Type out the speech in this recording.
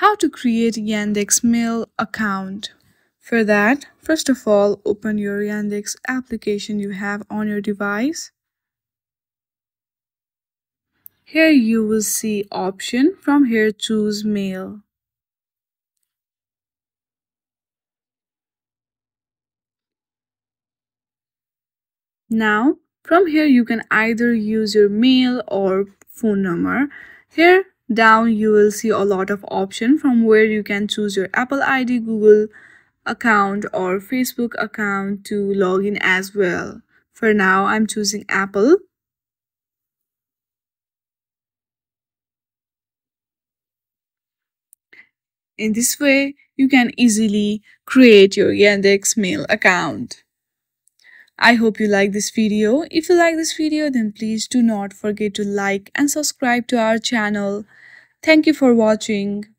How to create Yandex Mail account. For that, first of all, open your Yandex application you have on your device. Here you will see option. From here choose Mail. Now, from here you can either use your mail or phone number. Here down you will see a lot of options from where you can choose your Apple ID, Google account or Facebook account to log in as well. For now, I'm choosing Apple. In this way, you can easily create your Yandex Mail account. I hope you like this video. If you like this video, then please do not forget to like and subscribe to our channel. Thank you for watching.